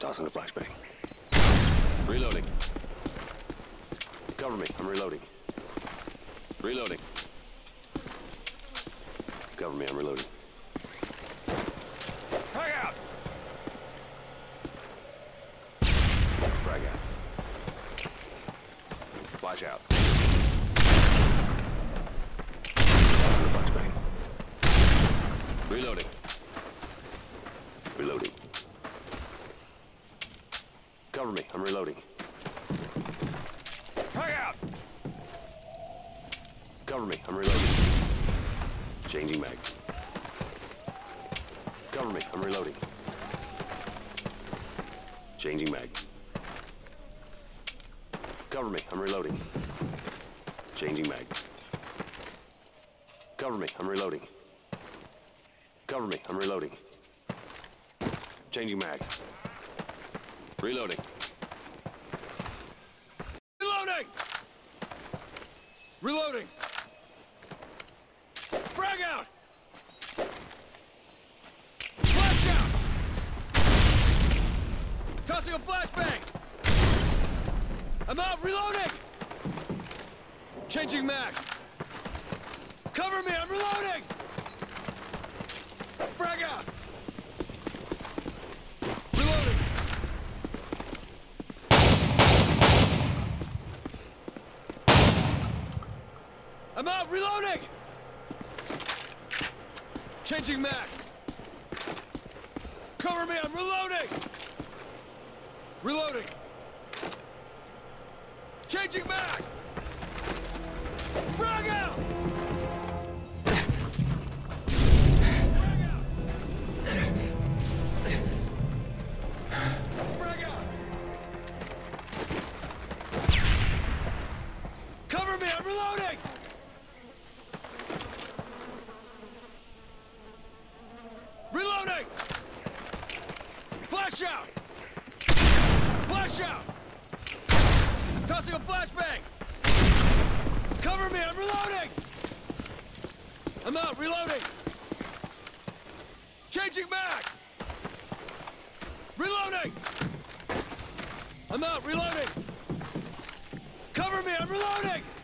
Tossing a flashbang. Reloading. Cover me, I'm reloading. Reloading. Cover me, I'm reloading. Frag out! Frag out. Flash out. Tossing the flashbang. Reloading. Reloading. Cover me, I'm reloading. Frag out! Cover me, I'm reloading. Changing mag. Cover me, I'm reloading. Changing mag. Cover me, I'm reloading. Changing mag. Cover me, I'm reloading. Cover me, I'm reloading. Changing mag. Reloading. Reloading! Reloading! Frag out! Flash out! Tossing a flashbang! I'm out! Reloading! Changing mag. Cover me! I'm reloading! Frag out! Reloading! I'm out! Reloading! Changing mag. Cover me! I'm reloading! Reloading! Changing mag! Frag out! Frag out! Frag out! Cover me! I'm reloading! Reloading! Flash out! Flash out! Tossing a flashbang! Cover me! I'm reloading! I'm out! Reloading! Changing mag! Reloading! I'm out! Reloading! Cover me! I'm reloading!